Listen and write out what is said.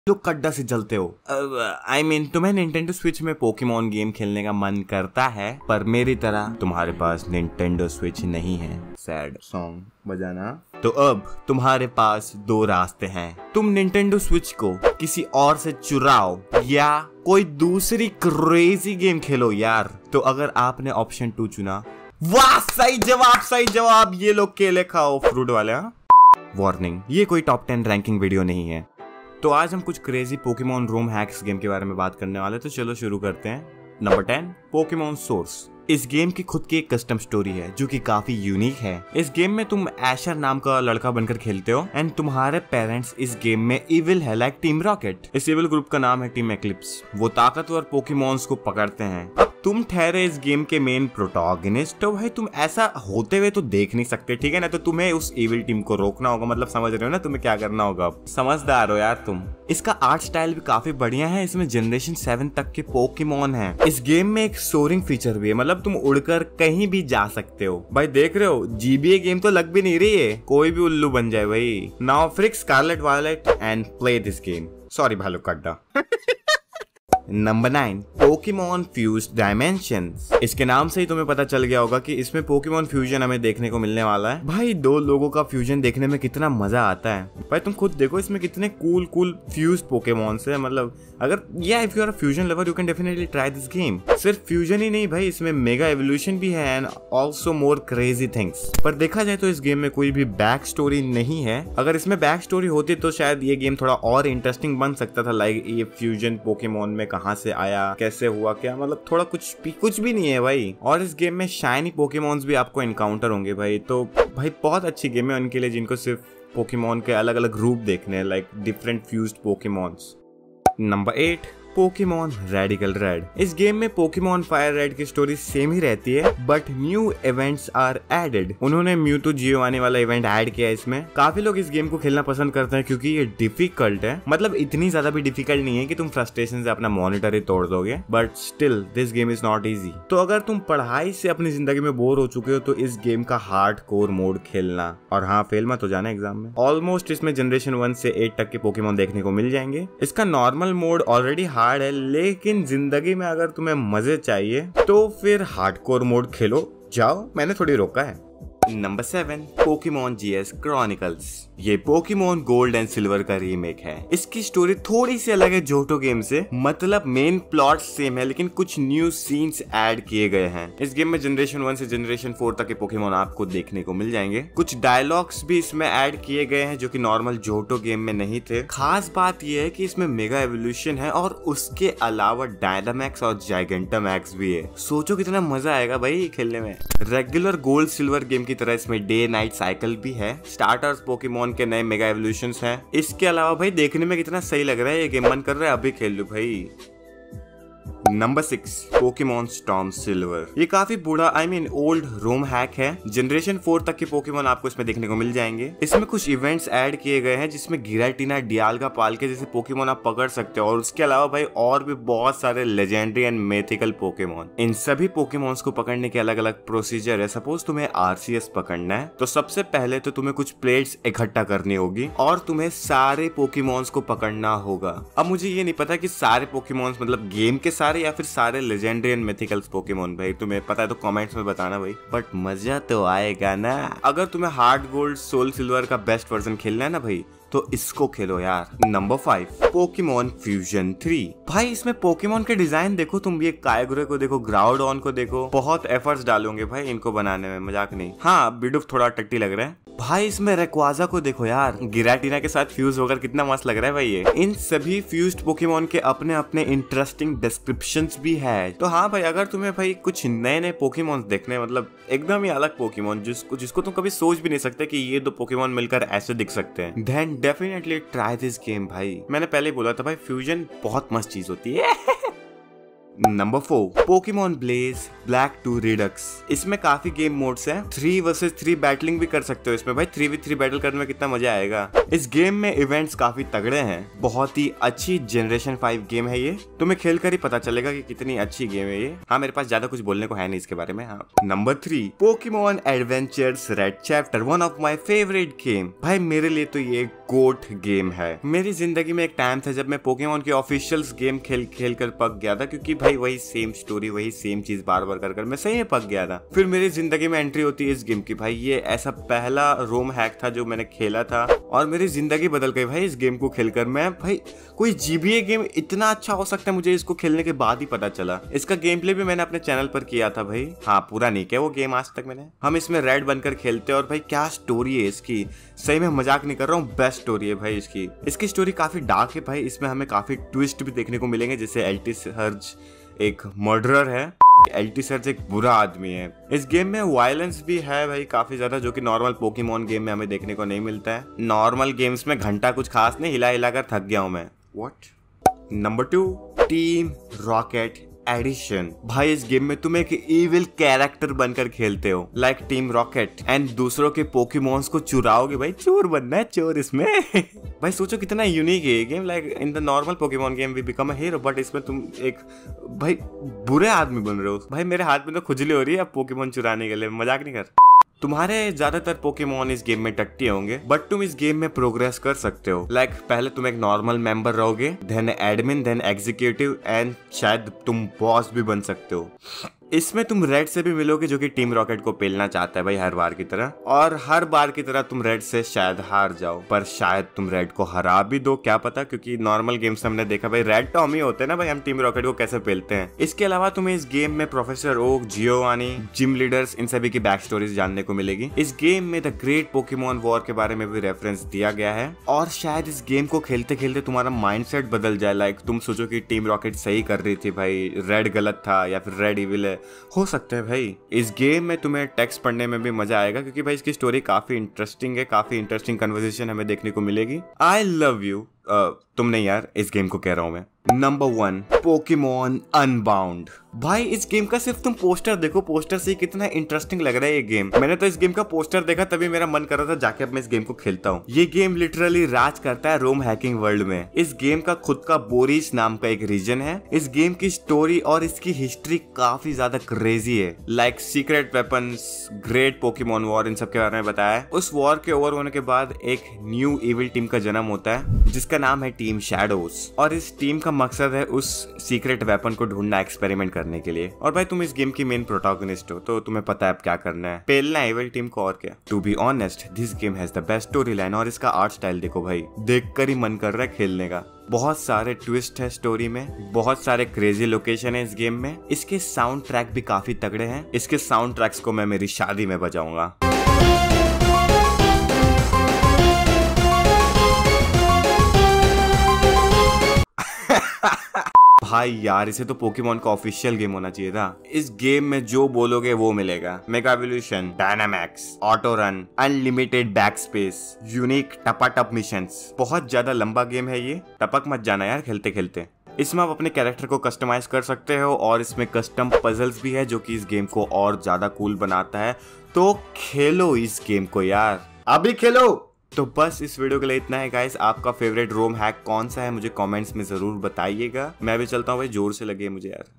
लोग कड्डा से जलते हो। तुम्हें निंटेंडो स्विच में पोकेमॉन गेम खेलने का मन करता है, पर मेरी तरह तुम्हारे पास निंटेंडो स्विच नहीं है। सैड सॉन्ग बजाना। तो अब तुम्हारे पास दो रास्ते हैं। तुम निंटेंडो स्विच को किसी और से चुराओ या कोई दूसरी क्रेजी गेम खेलो यार। तो अगर आपने ऑप्शन 2 चुना, वाह सही जवाब। ये लोग केले खाओ फ्रूट वाले। वार्निंग, ये कोई टॉप 10 रैंकिंग वीडियो नहीं है। तो आज हम कुछ crazy Pokemon ROM hacks game के बारे में बात करने वाले, तो चलो शुरू करते हैं। Number 10, Pokemon source. इस गेम की खुद की एक कस्टम स्टोरी है जो कि काफी यूनिक है। इस गेम में तुम एशर नाम का लड़का बनकर खेलते हो एंड तुम्हारे पेरेंट्स इस गेम में इविल है, लाइक टीम रॉकेट। इस इविल ग्रुप का नाम है टीम एक्लिप्स। वो ताकतवर पोकेमॉन्स को पकड़ते हैं। अब तुम ठहरे इस गेम के मेन प्रोटोगनिस्ट, तो भाई तुम ऐसा होते हुए तो देख नहीं सकते, ठीक है ना। तो तुम्हें उस इविल टीम को रोकना होगा, मतलब समझ रहे हो ना तुम्हें क्या करना होगा। समझदार हो यार तुम। इसका आर्ट स्टाइल भी काफी बढ़िया है। इसमें जनरेशन 7 तक के पोकेमॉन हैं। इस गेम में एक सोरिंग फीचर भी है, मतलब तुम उड़कर कहीं भी जा सकते हो। भाई देख रहे हो, जीबीए गेम तो लग भी नहीं रही है, कोई भी उल्लू बन जाए भाई। Now freak Scarlet Violet and play this game. Sorry भालू कड्डा। Number 9, Pokemon Fuse Dimensions. इसके नाम से ही तुम्हें पता चल गया होगा कि इसमें पोकेमॉन फ्यूजन हमें देखने को मिलने वाला है। भाई दो लोगों का फ्यूजन देखने में कितना मजा आता है। भाई तुम खुद देखो इसमें कितने कूल फ्यूज पोकेमॉन्स है। मतलब अगर if you are a fusion lover you can definitely try this game. सिर्फ फ्यूजन ही नहीं भाई, इसमें मेगा एवोल्यूशन भी है and also more crazy things. पर देखा जाए तो इस गेम में कोई भी बैक स्टोरी नहीं है। अगर इसमें बैक स्टोरी होती तो शायद ये गेम थोड़ा और इंटरेस्टिंग बन सकता था। लाइक ये फ्यूजन पोकेमॉन में कहां से आया, कैसे हुआ, क्या, मतलब थोड़ा कुछ भी नहीं है भाई। और इस गेम में शाइनी पोकेमॉन्स भी आपको एनकाउंटर होंगे भाई। तो भाई बहुत अच्छी गेम है उनके लिए जिनको सिर्फ पोकेमॉन के अलग अलग रूप देखने हैं, like different fused Pokemons. Number 8, Pokemon Radical Red. इस गेम में पोकेमॉन फायर रेड की स्टोरी सेम ही रहती है, but new events are added. उन्होंने म्यूटू जियोवानी वाला इवेंट ऐड किया है इसमें। काफी लोग इस गेम को खेलना पसंद करते हैं क्योंकि ये डिफिकल्ट है। मतलब इतनी ज्यादा भी डिफिकल्ट नहीं है कि तुम फ्रस्ट्रेशन से अपना मॉनिटर ही तोड़ दोगे, but still this game is not easy. तो अगर तुम पढ़ाई से अपनी जिंदगी में बोर हो चुके हो तो इस गेम का हार्ड कोर मोड खेलना। और हाँ, फेल मत हो जाना एग्जाम में। ऑलमोस्ट इसमें जनरेशन 1 से 8 तक के पोकेमॉन देखने को मिल जाएंगे। इसका नॉर्मल मोड ऑलरेडी हार्ड है, लेकिन जिंदगी में अगर तुम्हें मजे चाहिए तो फिर हार्डकोर मोड खेलो। जाओ, मैंने थोड़ी रोका है। Number 7, Pokemon GS Chronicles. ये पोकेमॉन गोल्ड एंड सिल्वर का रीमेक है। इसकी स्टोरी थोड़ी सी अलग है जोटो गेम से। मतलब मेन प्लॉट सेम है लेकिन कुछ न्यू सीन्स ऐड किए गए हैं। इस गेम में जनरेशन 1 से जनरेशन 4 तक के पोकेमॉन आपको देखने को मिल जाएंगे। कुछ डायलॉग्स भी इसमें ऐड किए गए हैं जो कि नॉर्मल जोटो गेम में नहीं थे। खास बात यह है कि इसमें मेगा एवोल्यूशन है और उसके अलावा डायनामैक्स और जाइगेंटामैक्स भी है। सोचो कितना मजा आएगा भाई खेलने में। रेगुलर गोल्ड सिल्वर गेम की तरह इसमें डे नाइट साइकिल भी है। स्टार्टर्स पोकेमॉन के नए मेगा एवोल्यूशंस हैं। इसके अलावा भाई देखने में कितना सही लग रहा है ये गेम। मन कर रहा है अभी खेल लूं भाई। Number 6, Pokemon Storm Silver. ये काफी बूढ़ा ओल्ड रोम हैक है। जनरेशन 4 तक के पोकेमॉन आपको इसमें देखने को मिल जाएंगे। इसमें कुछ इवेंट्स ऐड किए गए हैं जिसमें गिराटीना, डियाल्गा, पालके जैसे पोकेमॉन आप पकड़ सकते हो। और उसके अलावा भाई और भी बहुत सारे लेजेंडरी एंड मेथिकल पोकेमॉन। इन सभी पोकेमॉन्स को पकड़ने के अलग अलग प्रोसीजर है। सपोज तुम्हें आरसीएस पकड़ना है तो सबसे पहले तो तुम्हें कुछ प्लेट्स इकट्ठा करनी होगी और तुम्हें सारे पोकेमॉन्स को पकड़ना होगा। अब मुझे ये नहीं पता कि सारे पोकेमॉन्स मतलब गेम के सारे या फिर सारे लेजेंडरी एंड मिथिकल्स पोकेमॉन। भाई तुम्हें पता है तो कमेंट्स में बताना भाई, बट मजा तो आएगा ना। अगर तुम्हें हार्ड गोल्ड सोल सिल्वर का बेस्ट वर्जन खेलना है ना भाई तो इसको खेलो यार। Number 5, Pokemon fusion 3। भाई इसमें पोकेमॉन के डिजाइन देखो तुम। ये कायगुरे को देखो, ग्राउडॉन को देखो। बहुत एफर्ट्स डालोगे भाई इनको बनाने में, मजाक नहीं। हाँ, बिडुफ थोड़ा टट्टी लग रहा है। भाई इसमें रेक्वाजा को देखो यार, गिराटीना के साथ फ्यूज होकर कितना मस्त लग रहा है भाई ये। इन सभी फ्यूज्ड पोकेमॉन के अपने अपने इंटरेस्टिंग डिस्क्रिप्शंस भी है। तो हाँ भाई, अगर तुम्हें भाई कुछ नए नए पोकेमॉन देखने, मतलब एकदम ही अलग पोकेमॉन जिसको तुम कभी सोच भी नहीं सकते कि ये दो पोकेमॉन मिलकर ऐसे दिख सकते हैं, then definitely try this game भाई। मैंने पहले ही बोला था भाई, फ्यूजन बहुत मस्त चीज होती है। Number 4 Pokemon Blaze Black 2 Redux. इसमें काफी गेम मोड्स हैं। 3 वर्सेस 3 बैटलिंग भी कर सकते हो इसमें भाई। 3v3 बैटल करने में कितना मजा आएगा। इस गेम में इवेंट्स काफी तगड़े हैं। बहुत ही अच्छी जनरेशन 5 गेम है ये। तुम्हें खेल कर ही पता चलेगा कि कितनी अच्छी गेम है ये। हाँ, मेरे पास ज्यादा कुछ बोलने को है नहीं इसके बारे में। हाँ, number 3 Pokemon Adventures Red Chapter, one of my favourite game. भाई मेरे लिए तो ये गोट गेम है। मेरी जिंदगी में एक टाइम था जब मैं पोकेमॉन की ऑफिशियल्स गेम खेल कर पक गया था, क्योंकि भाई वही सेम स्टोरी, वही सेम चीज बार बार कर मैं सही में पक गया था। फिर मेरी जिंदगी में एंट्री होती है इस गेम की। भाई ये ऐसा पहला रोम हैक था जो मैंने खेला था और मेरी जिंदगी बदल गई भाई इस गेम को खेलकर। मैं भाई कोई जीबीए गेम इतना अच्छा हो सकता है मुझे इसको खेलने के बाद ही पता चला। इसका गेम प्ले भी मैंने अपने चैनल पर किया था भाई। हाँ, पूरा नहीं किया वो गेम आज तक मैंने। हम इसमें रेड बनकर खेलते हैं और भाई क्या स्टोरी है इसकी, सही में मजाक नहीं कर रहा हूँ, बेस्ट स्टोरी है भाई इसकी। इसकी स्टोरी काफी डार्क है भाई। इसमें हमें काफी ट्विस्ट भी देखने को मिलेंगे, जैसे एल्टिसर्ज एक मर्डरर है, एल्टिसर्ज एक बुरा आदमी है। इस गेम में वायलेंस भी है भाई काफी ज्यादा, जो कि नॉर्मल पोकेमॉन गेम में हमें देखने को नहीं मिलता है। नॉर्मल गेम्स में घंटा कुछ खास नहीं, हिला हिला कर थक गया हूं मैं। What. Number 2 Team Rocket Edition. भाई इस गेम में तुम एक इविल कैरेक्टर बनकर खेलते हो लाइक टीम रॉकेट एंड दूसरों के पोकेमॉन्स को चुराओगे। भाई चोर बनना है, चोर इसमें। भाई सोचो कितना यूनिक है ये game. Like in the normal Pokemon game we become a hero, but इसमें तुम एक भाई बुरे आदमी बन रहे हो। भाई मेरे हाथ में तो खुजली हो रही है अब पोकेमॉन चुराने के लिए, मजाक नहीं कर। तुम्हारे ज्यादातर पोकेमॉन इस गेम में टट्टी होंगे, बट तुम इस गेम में प्रोग्रेस कर सकते हो। लाइक पहले तुम एक नॉर्मल मेंबर रहोगे, then admin, then executive and शायद तुम बॉस भी बन सकते हो। इसमें तुम रेड से भी मिलोगे जो कि टीम रॉकेट को पेलना चाहता है भाई हर बार की तरह, और हर बार की तरह तुम रेड से शायद हार जाओ, पर शायद तुम रेड को हरा भी दो, क्या पता, क्योंकि नॉर्मल गेम्स हमने देखा भाई रेड तो हम ही होते हैं ना भाई, हम टीम रॉकेट को कैसे पेलते हैं। इसके अलावा तुम्हें इस गेम में professor Oak, Giovanni, gym leaders, इन सभी की बैक स्टोरीज जानने को मिलेगी। इस गेम में द ग्रेट पोकेमॉन वॉर के बारे में भी रेफरेंस दिया गया है, और शायद इस गेम को खेलते खेलते तुम्हारा माइंडसेट बदल जाए। लाइक तुम सोचो कि टीम रॉकेट सही कर रही थी भाई, रेड गलत था, या फिर रेड इविल है, हो सकता है भाई। इस गेम में तुम्हें टेक्स्ट पढ़ने में भी मजा आएगा, क्योंकि भाई इसकी स्टोरी काफी इंटरेस्टिंग है, काफी इंटरेस्टिंग कन्वर्सेशन हमें देखने को मिलेगी। I love you. तुम नहीं यार, इस गेम को कह रहा हूं मैं। Number 1 Pokemon Unbound. भाई इस गेम का सिर्फ तुम पोस्टर देखो, पोस्टर से कितना इंटरेस्टिंग लग रहा है ये गेम। मैंने तो इस गेम का पोस्टर देखा तभी मेरा मन कर रहा था जाके अब मैं इस गेम को खेलता हूँ। ये गेम लिटरली राज करता है रोम हैकिंग वर्ल्ड में। इस गेम का खुद का बोरिस नाम का एक रीजन है। इस गेम की स्टोरी और इसकी हिस्ट्री काफी ज्यादा क्रेजी है। Like secret weapons, great Pokemon war, इन सब के बारे में बताया है। उस वॉर के ओवर होने के बाद एक न्यू इविल टीम का जन्म होता है जिसका नाम है टीम शैडोज, और इस टीम का मकसद है उस सीक्रेट वेपन को ढूंढना, एक्सपेरिमेंट करने के लिए। और भाई तुम इस गेम की मेन प्रोटैगनिस्ट हो, तो तुम्हें पता है अब क्या करना है, पेलना है इविल टीम को, और क्या। To be honest this game has the best story line, और इसका आर्ट स्टाइल देखो भाई, देखकर ही मन कर रहा है खेलने का। बहुत सारे ट्विस्ट है स्टोरी में, बहुत सारे क्रेजी लोकेशन है इस गेम में। इसके साउंड ट्रैक भी काफी तगड़े हैं। इसके साउंड ट्रैक्स को मैं मेरी शादी में बजाऊंगा। भाई यार इसे तो पोकेमॉन का ऑफिशियल गेम होना चाहिए था। इस गेम में जो बोलोगे वो मिलेगा। Mega evolution, Dynamax, auto run, unlimited back space, unique टपाटप मिशंस। बहुत ज्यादा लंबा गेम है ये, टपक मत जाना यार खेलते खेलते। इसमें आप अपने कैरेक्टर को कस्टमाइज कर सकते हो, और इसमें कस्टम पजल्स भी है जो कि इस गेम को और ज्यादा कूल बनाता है। तो खेलो इस गेम को यार, अभी खेलो। तो बस इस वीडियो के लिए इतना है गाइस। आपका फेवरेट रोम हैक कौन सा है मुझे कमेंट्स में जरूर बताइएगा। मैं भी चलता हूँ भाई, जोर से लगे मुझे यार।